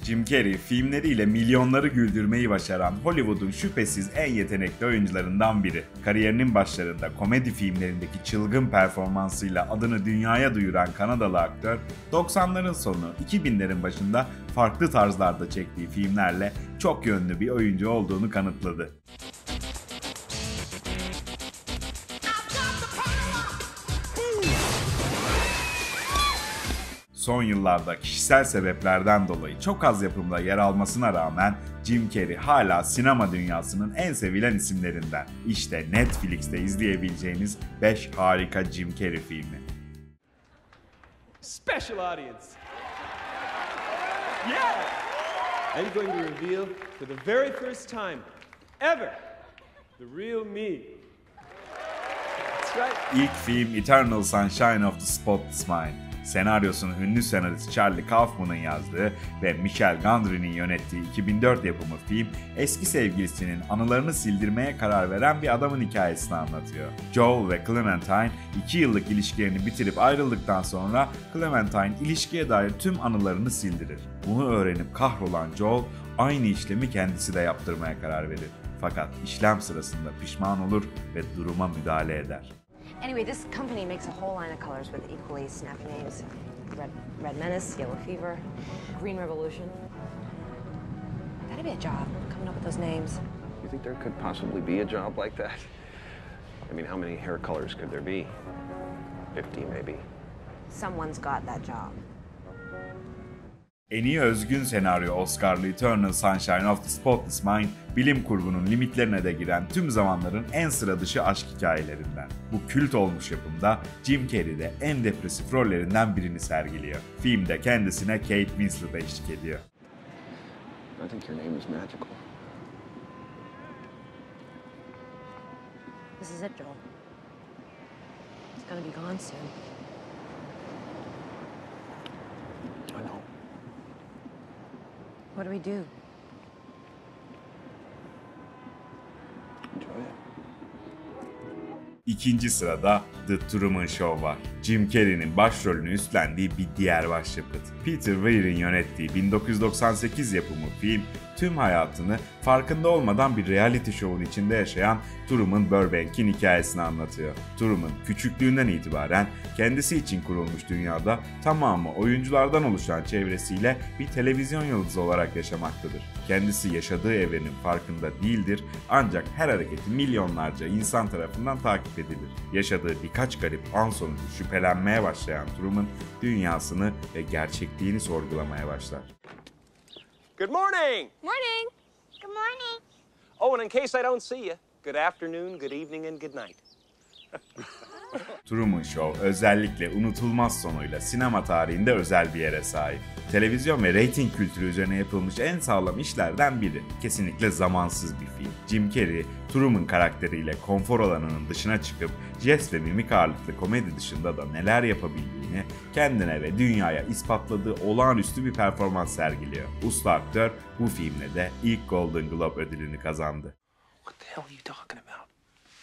Jim Carrey, filmleriyle milyonları güldürmeyi başaran Hollywood'un şüphesiz en yetenekli oyuncularından biri. Kariyerinin başlarında komedi filmlerindeki çılgın performansıyla adını dünyaya duyuran Kanadalı aktör, 90'ların sonu, 2000'lerin başında farklı tarzlarda çektiği filmlerle çok yönlü bir oyuncu olduğunu kanıtladı. Son yıllarda kişisel sebeplerden dolayı çok az yapımda yer almasına rağmen Jim Carrey hala sinema dünyasının en sevilen isimlerinden. İşte Netflix'te izleyebileceğiniz 5 harika Jim Carrey filmi. Special audience. Yeah! I'm going to reveal for the very first time ever the real me. That's right. İlk film Eternal Sunshine of the Spotless Mind. Senaryosunu ünlü senarist Charlie Kaufman'ın yazdığı ve Michel Gondry'nin yönettiği 2004 yapımı film, eski sevgilisinin anılarını sildirmeye karar veren bir adamın hikayesini anlatıyor. Joel ve Clementine 2 yıllık ilişkilerini bitirip ayrıldıktan sonra Clementine ilişkiye dair tüm anılarını sildirir. Bunu öğrenip kahrolan Joel aynı işlemi kendisi de yaptırmaya karar verir. Fakat işlem sırasında pişman olur ve duruma müdahale eder. Anyway, this company makes a whole line of colors with equally snappy names. Red Menace, Yellow Fever, Green Revolution. That'd be a job, coming up with those names. You think there could possibly be a job like that? I mean, how many hair colors could there be? 50 maybe. Someone's got that job. En iyi özgün senaryo Oscar'lı Eternal Sunshine of the Spotless Mind, bilim kurgunun limitlerine de giren tüm zamanların en sıra dışı aşk hikayelerinden. Bu kült olmuş yapımda Jim Carrey de en depresif rollerinden birini sergiliyor. Filmde kendisine Kate Winslet eşlik ediyor. I think your name is magical. This is it, Joel. It's gonna be gone soon. I know. What do we do? Enjoy it. İkinci sırada The Truman Show var. Jim Carrey'nin başrolünü üstlendiği bir diğer başyapıt. Peter Weir'in yönettiği 1998 yapımı film, tüm hayatını farkında olmadan bir reality show'un içinde yaşayan Truman Burbank'in hikayesini anlatıyor. Truman küçüklüğünden itibaren kendisi için kurulmuş dünyada tamamı oyunculardan oluşan çevresiyle bir televizyon yıldızı olarak yaşamaktadır. Kendisi yaşadığı evrenin farkında değildir, ancak her hareketi milyonlarca insan tarafından takip edilir. Yaşadığı birkaç garip an sonucu şüphelenmeye başlayan Truman, dünyasını ve gerçekliğini sorgulamaya başlar. Good morning! Morning. Good morning. Oh, and in case I don't see you, good afternoon, good evening, and good night. Truman Show özellikle unutulmaz sonuyla sinema tarihinde özel bir yere sahip. Televizyon ve reyting kültürü üzerine yapılmış en sağlam işlerden biri. Kesinlikle zamansız bir film. Jim Carrey, Truman karakteriyle konfor alanının dışına çıkıp jest ve mimik ağırlıklı komedi dışında da neler yapabildiğini kendine ve dünyaya ispatladığı olağanüstü bir performans sergiliyor. Usta aktör bu filmle de ilk Golden Globe ödülünü kazandı. What the hell are you talking about?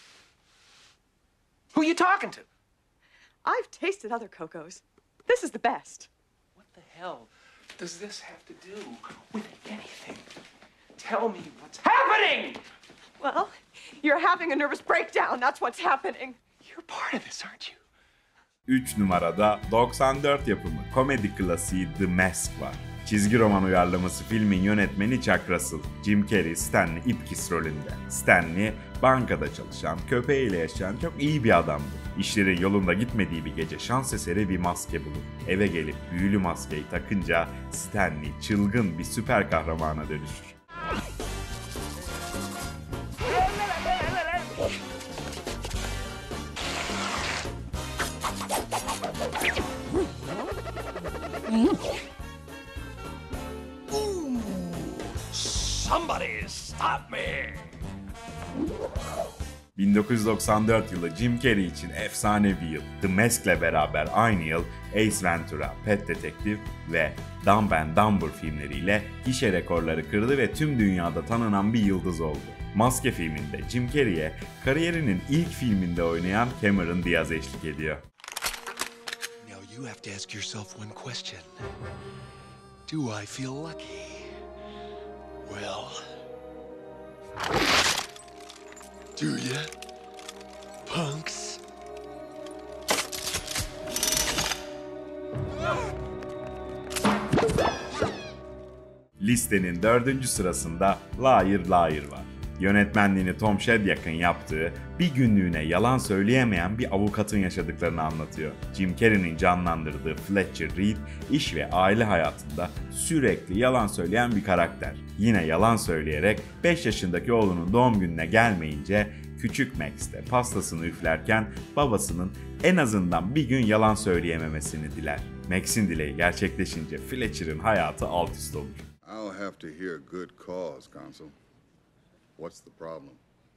Who are you talking to? I've tasted other Cocos. This is the best. What the hell does this have to do with anything? Tell me what's happening! Well, you're having a nervous breakdown. That's what's happening. You're part of this, aren't you? 3 numarada 94 yapımı komedi klasiği The Mask var. Çizgi roman uyarlaması filmin yönetmeni Chuck Russell, Jim Carrey, Stanley Ipkiss rolünde. Stanley, bankada çalışan, köpeğiyle yaşayan çok iyi bir adamdı. İşleri yolunda gitmediği bir gece şans eseri bir maske bulur. Eve gelip büyülü maskeyi takınca Stanley çılgın bir süper kahramana dönüşür. Somebody stop me! 1994 yılı Jim Carrey için efsane bir yıl. The Mask'le beraber aynı yıl Ace Ventura, Pet Detective ve Dumb and Dumber filmleriyle gişe rekorları kırdı ve tüm dünyada tanınan bir yıldız oldu. Maske filminde Jim Carrey'e kariyerinin ilk filminde oynayan Cameron Diaz eşlik ediyor. Now you have to ask yourself one question. Do I feel lucky? Well, do ya, punks? Listenin 4. sırasında Liar Liar var. Yönetmenliğini Tom Shadyack'ın yaptığı, bir günlüğüne yalan söyleyemeyen bir avukatın yaşadıklarını anlatıyor. Jim Carrey'nin canlandırdığı Fletcher Reed, iş ve aile hayatında sürekli yalan söyleyen bir karakter. Yine yalan söyleyerek 5 yaşındaki oğlunun doğum gününe gelmeyince küçük Max de pastasını üflerken babasının en azından bir gün yalan söyleyememesini diler. Max'in dileği gerçekleşince Fletcher'ın hayatı alt üst olur. I'll have to hear good cause, Consul. What's the problem?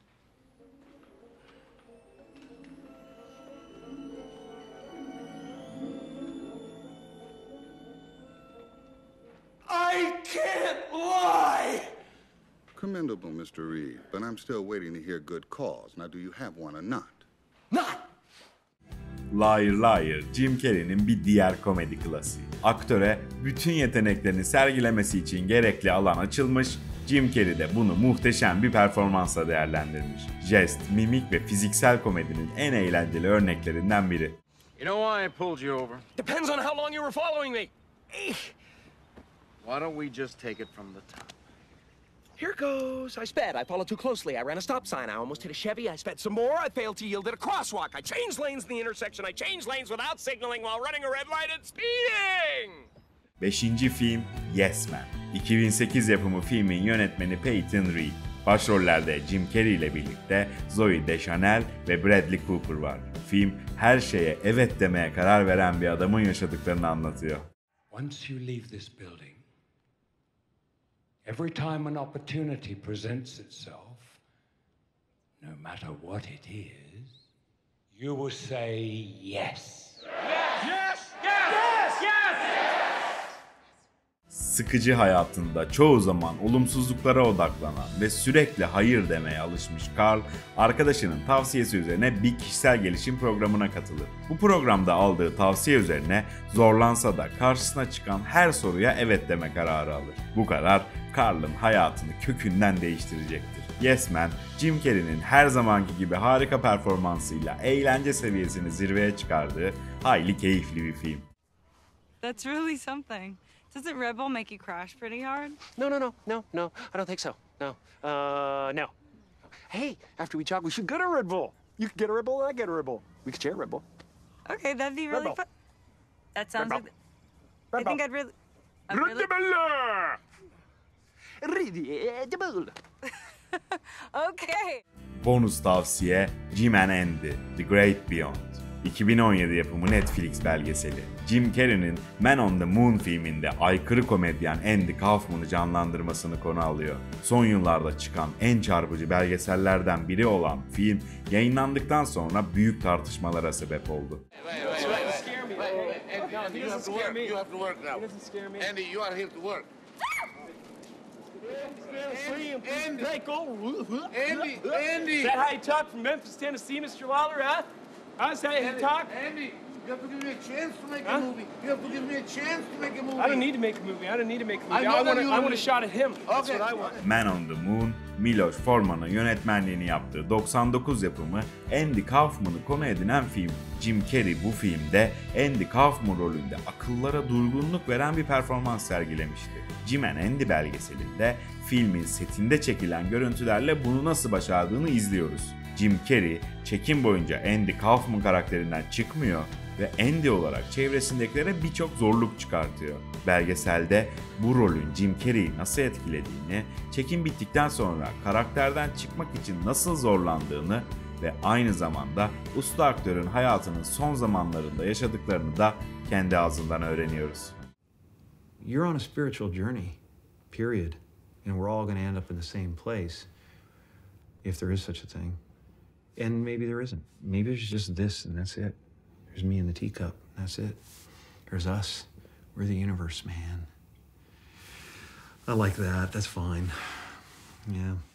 I can't lie! Commendable, Mr. Reed, but I'm still waiting to hear good cause. Now, do you have one or not? Not! Liar Liar, Jim Carrey'nin bir diğer komedi klasiği. Aktöre bütün yeteneklerini sergilemesi için gerekli alan açılmış, Jim Carrey de bunu muhteşem bir performansla değerlendirmiş. Jest, mimik ve fiziksel komedinin en eğlenceli örneklerinden biri. You know why I pulled you over? Depends on how long you were following me. Why don't we just take it from the top? Here goes. I sped. I followed too closely. I ran a stop sign. I almost hit a Chevy. I sped some more. I failed to yield at a crosswalk. I changed lanes in the intersection. I changed lanes without signaling while running a red light and speeding. 5. film Yes Man. 2008 yapımı filmin yönetmeni Peyton Reed. Başrollerde Jim Carrey ile birlikte Zooey Deschanel ve Bradley Cooper var. Film her şeye evet demeye karar veren bir adamın yaşadıklarını anlatıyor. Once you leave this building, every time an opportunity presents itself, no matter what it is, you will say yes. Sıkıcı hayatında çoğu zaman olumsuzluklara odaklanan ve sürekli hayır demeye alışmış Carl, arkadaşının tavsiyesi üzerine bir kişisel gelişim programına katılır. Bu programda aldığı tavsiye üzerine zorlansa da karşısına çıkan her soruya evet deme kararı alır. Bu karar Carl'ın hayatını kökünden değiştirecektir. Yes Man, Jim Carrey'nin her zamanki gibi harika performansıyla eğlence seviyesini zirveye çıkardığı hayli keyifli bir film. That's really something. Doesn't Red Bull make you crash pretty hard? No. I don't think so. No. No. Hey, after we jog, we should get a Red Bull. You could get a Red Bull, and I get a Red Bull. We could share a Red Bull. Okay, that'd be really fun. That sounds like... I think I'd really... Red Bull. Okay. Bonus tavsiye Jim and Andy, The Great Beyond. 2017 yapımı Netflix belgeseli. Jim Carrey'nin Man on the Moon filminde aykırı komedyen Andy Kaufman'ı canlandırmasını konu alıyor. Son yıllarda çıkan en çarpıcı belgesellerden biri olan film yayınlandıktan sonra büyük tartışmalara sebep oldu. Andy! Is that how you talk from Memphis, Tennessee, Mr. Lawler, huh? How's that you talk? Andy, you have to give me a chance to make a movie. You have to give me a chance to make a movie. I don't need to make a movie. I want a shot at him. That's what I want. Man on the Moon, Miloš Forman'ın yönetmenliğini yaptığı 99 yapımı Andy Kaufman'ı konu edinen film. Jim Carrey bu filmde Andy Kaufman rolünde akıllara durgunluk veren bir performans sergilemişti. Jim and Andy belgeselinde filmin setinde çekilen görüntülerle bunu nasıl başardığını izliyoruz. Jim Carrey çekim boyunca Andy Kaufman karakterinden çıkmıyor ve Andy olarak çevresindekilere birçok zorluk çıkartıyor. Belgeselde bu rolün Jim Carrey'i nasıl etkilediğini, çekim bittikten sonra karakterden çıkmak için nasıl zorlandığını ve aynı zamanda usta aktörün hayatının son zamanlarında yaşadıklarını da kendi ağzından öğreniyoruz. You're on a spiritual journey, period. And we're all going to end up in the same place, if there is such a thing. And maybe there isn't. Maybe there's just this and that's it. There's me in the teacup, that's it. There's us. We're the universe, man. I like that, that's fine. Yeah.